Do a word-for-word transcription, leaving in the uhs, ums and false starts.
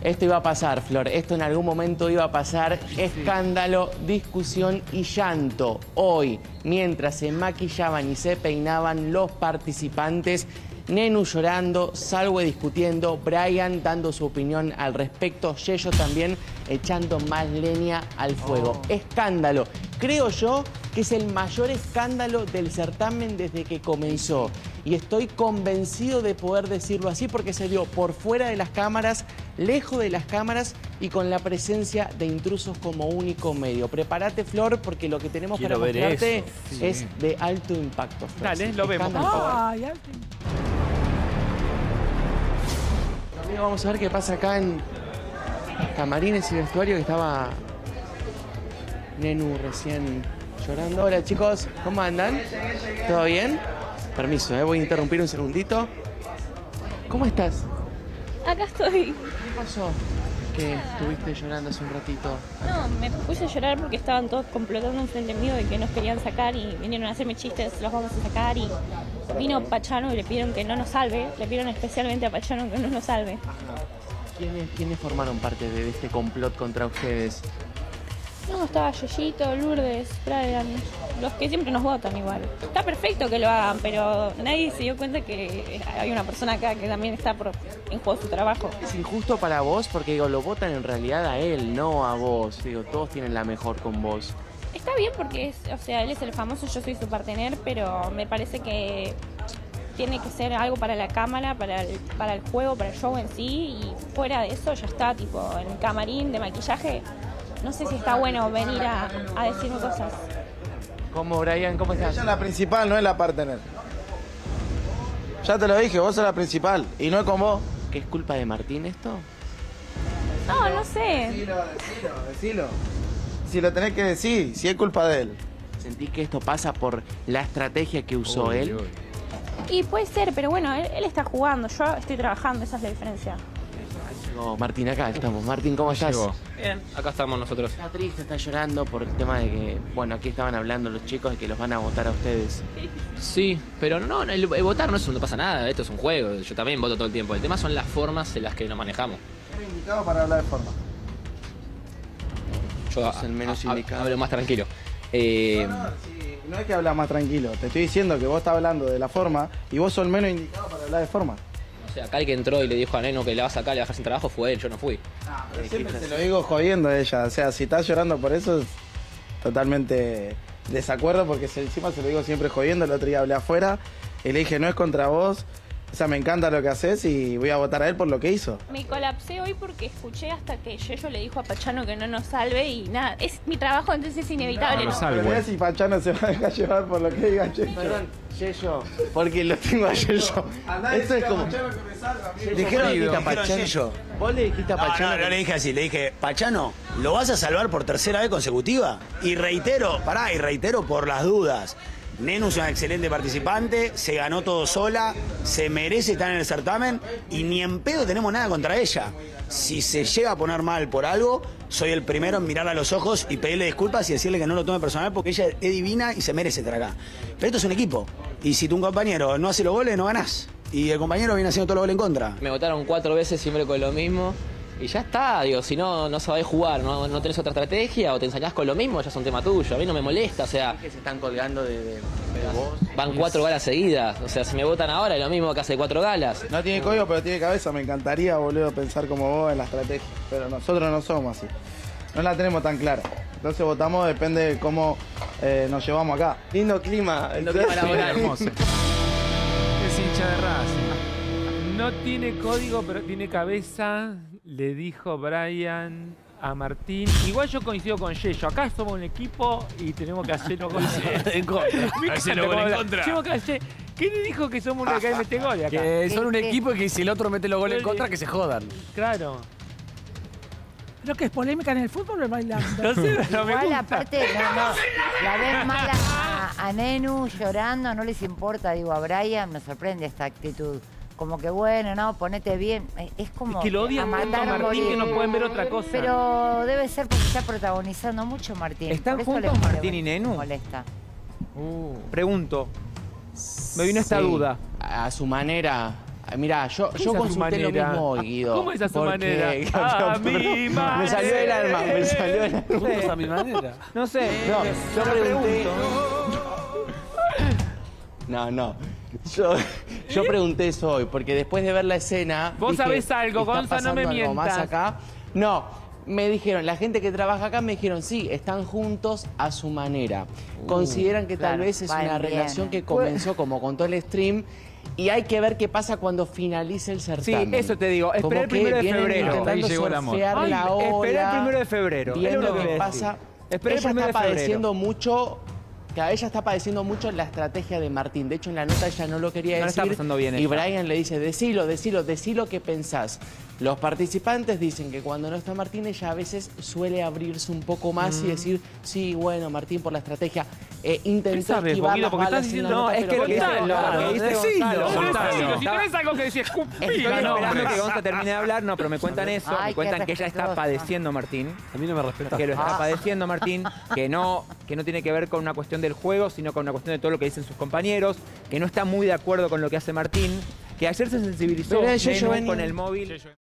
Esto iba a pasar, Flor. Esto en algún momento iba a pasar. Escándalo, discusión y llanto. Hoy, mientras se maquillaban y se peinaban los participantes, Nenu llorando, Salwe discutiendo, Brian dando su opinión al respecto, Yeyo también echando más leña al fuego. Oh. Escándalo. Creo yo que es el mayor escándalo del certamen desde que comenzó. Y estoy convencido de poder decirlo así porque se dio por fuera de las cámaras, lejos de las cámaras y con la presencia de intrusos como único medio. Prepárate, Flor, porque lo que tenemos Quiero para mostrarte sí. es de alto impacto, Flor. Dale, sí, lo vemos. Por favor. Ay, alto. Amigo, vamos a ver qué pasa acá en camarines y vestuario, que estaba Nenu recién llorando. Hola, chicos, ¿cómo andan? ¿Todo bien? Permiso, ¿eh? Voy a interrumpir un segundito. ¿Cómo estás? Acá estoy. ¿Qué pasó? Que estuviste llorando hace un ratito. No, me puse a llorar porque estaban todos complotando enfrente mío de que nos querían sacar y vinieron a hacerme chistes, los vamos a sacar y vino Pachano y le pidieron que no nos salve, le pidieron especialmente a Pachano que no nos salve. ¿Quiénes, quiénes formaron parte de este complot contra ustedes? No, estaba Yeyito, Lourdes, Brian, los que siempre nos votan igual. Está perfecto que lo hagan, pero nadie se dio cuenta que hay una persona acá que también está por, en juego su trabajo. Es injusto para vos porque digo, lo votan en realidad a él, no a vos. Digo, todos tienen la mejor con vos. Está bien porque, es, o sea, él es el famoso, yo soy su partener, pero me parece que tiene que ser algo para la cámara, para el, para el juego, para el show en sí, y fuera de eso ya está, tipo, en el camarín de maquillaje. No sé si está bueno venir a, a decirme cosas. ¿Cómo, Brian? ¿Cómo estás? Ella es la principal, no es la partener. Ya te lo dije, vos sos la principal y no es con vos. ¿Qué es culpa de Martín esto? No, no sé. Decilo, decilo, decilo. Si lo tenés que decir, si es culpa de él. ¿Sentís que esto pasa por la estrategia que usó Uy, él? uy. Y puede ser, pero bueno, él, él está jugando, yo estoy trabajando, esa es la diferencia. Llegó Martín, acá estamos. Martín, ¿cómo estás? Llegó. Bien, acá estamos nosotros. Está triste, está llorando por el tema de que, bueno, aquí estaban hablando los chicos de que los van a votar a ustedes. Sí, pero no, el, el votar no, es, no pasa nada, esto es un juego, yo también voto todo el tiempo. El tema son las formas en las que nos manejamos. Soy indicado para hablar de forma. Yo Es el menos a, a, indicado. hablo más tranquilo. Eh, No, no, sí, no es que hablas más tranquilo, te estoy diciendo que vos estás hablando de la forma y vos sos el menos indicado para hablar de forma. o sea, acá el que entró y le dijo a Nenu que le va a sacar y le va a dejar sin trabajo fue él, yo no fui. Pero siempre te lo digo jodiendo a ella, o sea, si estás llorando por eso es totalmente desacuerdo porque se, encima se lo digo siempre jodiendo. El otro día hablé afuera y le dije no es contra vos, o sea, me encanta lo que haces y voy a votar a él por lo que hizo. Me colapsé hoy porque escuché hasta que Yeyo le dijo a Pachano que no nos salve y nada, es mi trabajo, entonces es inevitable. No, ¿no? no salve. Pero mirá si Pachano se va a dejar llevar por lo que diga Checho. Perdón, Yeyo, porque lo tengo a Yeyo. Esto es como... Dijeron, dijiste a dijeron Pachano. Yeyo. Vos le dijiste a No, Pachano... no, no le dije así, le dije, Pachano, ¿lo vas a salvar por tercera vez consecutiva? Y reitero, pará, y reitero por las dudas. Nenu es una excelente participante, se ganó todo sola, se merece estar en el certamen y ni en pedo tenemos nada contra ella. Si se llega a poner mal por algo, soy el primero en mirarla a los ojos y pedirle disculpas y decirle que no lo tome personal porque ella es divina y se merece estar acá. Pero esto es un equipo y si tu compañero no hace los goles, no ganás. Y el compañero viene haciendo todos los goles en contra. Me votaron cuatro veces siempre con lo mismo. Y ya está, digo, si no, no sabés jugar, no, no tenés otra estrategia o te ensañás con lo mismo, ya es un tema tuyo. A mí no me molesta, o sea, que se están colgando de, de, de vos. van cuatro galas seguidas. O sea, si me votan ahora es lo mismo que hace cuatro galas. No tiene código, pero tiene cabeza. Me encantaría, boludo, pensar como vos en la estrategia. Pero nosotros no somos así. No la tenemos tan clara. Entonces votamos, depende de cómo eh, nos llevamos acá. Lindo clima. Lindo clima laboral. Hermoso. Es hincha de Racing. No tiene código, pero tiene cabeza. Le dijo Brian a Martín. Igual yo coincido con Yeyo. Acá somos un equipo y tenemos que hacerlo con en contra. Hacerlo en contra. ¿Qué le dijo que somos uno que mete goles acá? Que son un equipo y que si el otro mete los goles en contra, que se jodan. Claro. ¿Lo que es polémica en el fútbol o el bailando? No sé, pero me Igual gusta. aparte, no, no, la ves mal a, a Nenu llorando, no les importa, digo, a Brian, me sorprende esta actitud. Como que bueno, no, ponete bien. Es como Es que lo odian a tanto a matar Martín morir. que no pueden ver otra cosa. Pero debe ser porque está protagonizando mucho Martín. ¿Están Por eso juntos les Martín y molesta. Nenu? Molesta. Pregunto. Me vino esta Sí, duda. A su manera, Mirá, yo, ¿Qué yo es a su consulté lo manera? mismo hoy, Guido. ¿Cómo es a su porque- manera? A mi Me manera. salió el alma, me salió el alma. Juntos a mi manera. No sé. No, eh, yo me pregunté. No, no. Yo, yo pregunté eso hoy, porque después de ver la escena. Vos dije, sabés algo, ¿está Gonza, no me pasando algo más mientas. acá? No, me dijeron, la gente que trabaja acá me dijeron, sí, están juntos a su manera. Consideran que tal claro, vez es va una bien. relación que comenzó como contó el stream. Y hay que ver qué pasa cuando finalice el certamen. eso te digo, Como esperé el que primero de vienen febrero. intentando Ahí llegó el amor. surfear Ay, la esperé el ola, primero de febrero. Es viendo lo que qué voy a pasa. decir. Esperé el Ella primero está de febrero. padeciendo mucho, que a ella está padeciendo mucho la estrategia de Martín. De hecho, en la nota ella no lo quería No la decir. está pasando bien y ella. Brian le dice, decilo, decilo, decilo qué pensás. Los participantes dicen que cuando no está Martín, ella a veces suele abrirse un poco más y decir, sí, bueno, Martín por la estrategia. Eh, intentó ¿Qué sabes, esquivar Boguito? las Porque balas estás en la diciendo- nota, No, es pero que lo que bueno, dice, claro. lo que dice Decilo, Gonzalo. Soltalo. Si tenés algo que decir, Estoy escupí, no, esperando que Gonza termine de hablar, no, pero me cuentan eso, Ay, me cuentan qué que ella está respetuosa. padeciendo Martín, A mí no me respeta. que lo está Ah. padeciendo Martín, que no, que no tiene que ver con una cuestión del juego, sino con una cuestión de todo lo que dicen sus compañeros, que no está muy de acuerdo con lo que hace Martín, que ayer se sensibilizó Pero yo- yo Nenu venía- con el móvil.